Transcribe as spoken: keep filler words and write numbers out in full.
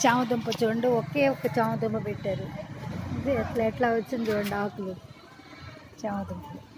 చామదుంప చూడండి, ఒకే ఒక్క చామదుంప పెట్టారు. ఇది ఎట్లా ఎట్లా వచ్చింది చూడండి ఆకులు చామదుంపలు.